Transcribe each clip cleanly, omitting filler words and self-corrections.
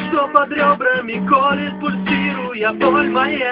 что под ребрами колет, пульсируя боль моя,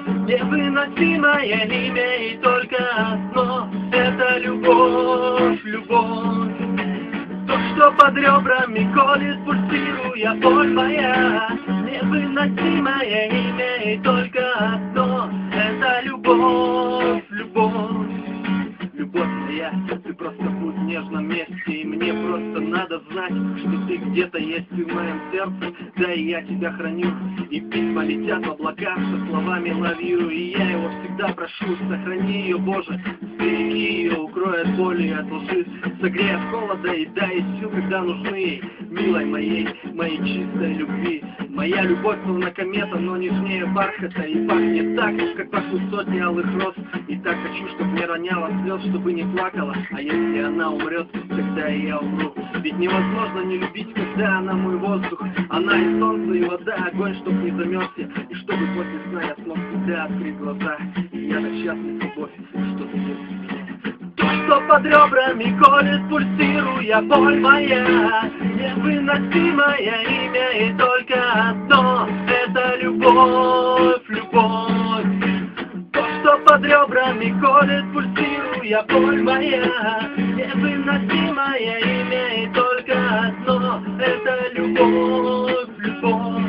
невыносимое имя и только одно — это любовь, любовь. То, что под ребрами колет, пульсируя боль моя, невыносимое имя и только одно — это любовь, любовь. Любовь моя, ты просто будь в нежном месте, и мне просто надо знать, что ты где-то есть в моем сердце, да и я тебя храню. И письма летят в облаках со словами love you, и я его всегда прошу, сохрани ее, Боже, сбереги ее, укрой от боли и от лжи, согрей от холода и дай сил, когда нужны ей, милой моей, моей чистой любви. Моя любовь словно комета, но нежнее бархата, и пахнет так, как пахнут сотни алых роз. И так хочу, чтобы не роняла слез, чтобы не плакала. А если она умрет, тогда и я умру. Ведь невозможно не любить, когда она мой воздух. Она и солнце, и вода, огонь, чтоб не замерзся. И чтобы после сна я смог всегда открыть глаза. И я так счастлив, любовь, что ты есть в меня. То, что под ребрами колет, пульсируя боль моя, невыносимое имя и только одно — это любовь, любовь. То, что под ребрами колет, пульсируя боль моя, невыносимое имя и только одно — это любовь, любовь.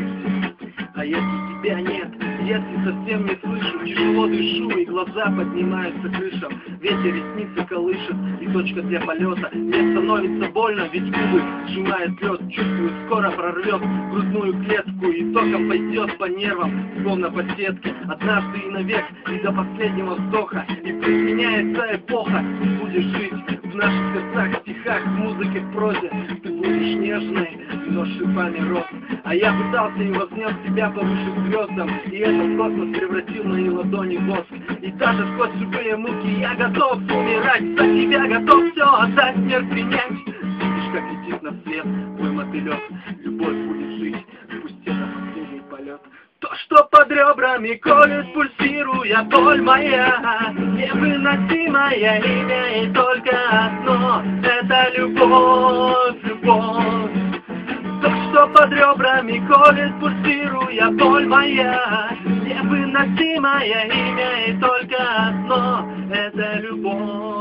А если тебя нет, если совсем не слышу, тяжело дышу и глаза поднимаются крышам, ветер ресницы колышет и точка для полета. Мне становится больно, ведь губы сжимает лед, чувствую, скоро прорвет грудную клетку и током пойдет по нервам, словно по сетке, однажды и навек, и до последнего вздоха. И пусть меняется эпоха, ты будешь жить в наших сердцах, стихах, в музыке, в прозе. Ты будешь нежной, но шипами роз. А я пытался и вознес тебя повыше к звездам, и этот космос превратил мои ладони в воск. И даже сквозь любые муки я готов умирать, за тебя готов все отдать, смерть принять. Видишь, как летит на свет твой мотылек, любовь будет жить, пусть это последний полет. То, что под ребрами колет, пульсируя боль моя, невыносимое имя и только одно — это любовь, любовь. То, что под ребрами колет, пульсируя боль моя, невыносимое имя и только одно — это любовь.